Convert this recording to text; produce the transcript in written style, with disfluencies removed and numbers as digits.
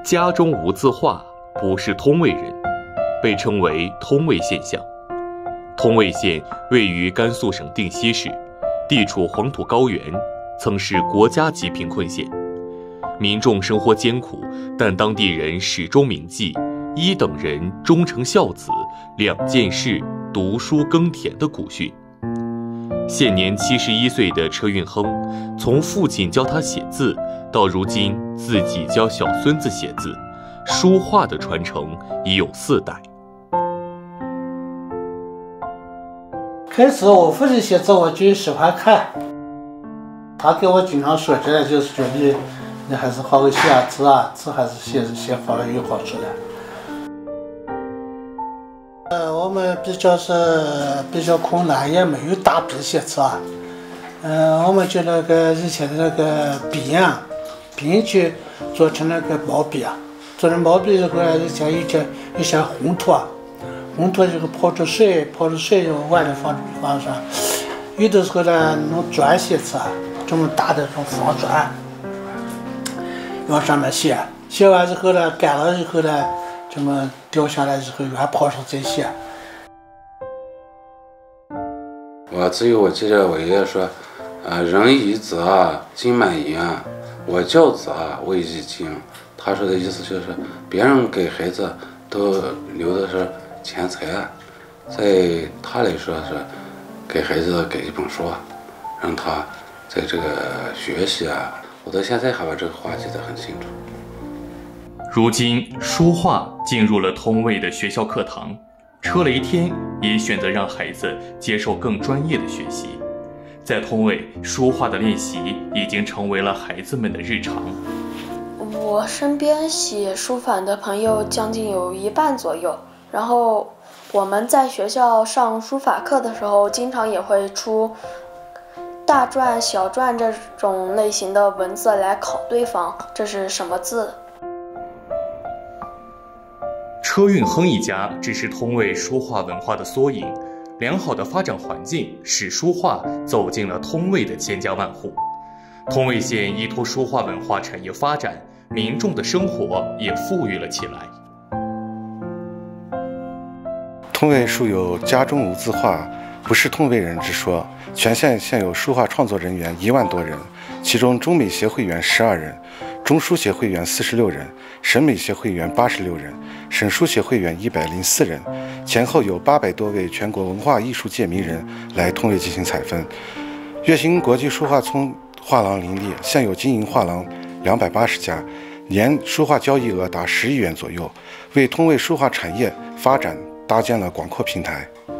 家中无字画，不是通渭人，被称为通渭现象。通渭县位于甘肃省定西市，地处黄土高原，曾是国家级贫困县。民众生活艰苦，但当地人始终铭记一等人终成孝子，两件事读书耕田的古训。现年71岁的车运亨，从父亲教他写字，到如今自己教小孙子写字，书画的传承已有4代。 开始我父亲写字我就喜欢看，他给我经常说起来，就是说你还是好好写字啊，字还是写好了有好处的。我们比较困难，也没有大笔写字啊。我们就那个以前的那个笔去做成那个毛笔啊，做成毛笔以后以前有些红土啊，红土这个泡着水就往里放上，有的时候呢弄砖写字啊，这么大的这种方砖，往上面写完之后呢，干了以后呢，这么掉下来之后原泡上再写。 我记得我爷爷说，人一子啊，金满银啊，我教子啊，为一经。他说的意思就是，别人给孩子都留的是钱财啊，在他来说是给孩子给一本书，让他在这个学习啊。我到现在还把这个话记得很清楚。 如今，书画进入了通渭的学校课堂，车雷天也选择让孩子接受更专业的学习。在通渭，书画的练习已经成为了孩子们的日常。 我身边写书法的朋友将近有1半左右，然后我们在学校上书法课的时候，经常也会出大篆、小篆这种类型的文字来考对方，这是什么字？ 车运亨一家只是通渭书画文化的缩影，良好的发展环境使书画走进了通渭的千家万户。通渭县依托书画文化产业发展，民众的生活也富裕了起来。 通渭素有家中无字画，不是通渭人之说。全县现有书画创作人员1万多人，其中中美协会员12人，中书协会员46人，省美协会员86人，省书协会员104人。前后有800多位全国文化艺术界名人来通渭进行采风。月兴国际书画村画廊林立，现有经营画廊280家，年书画交易额达10亿元左右，为通渭书画产业发展搭建了广阔平台。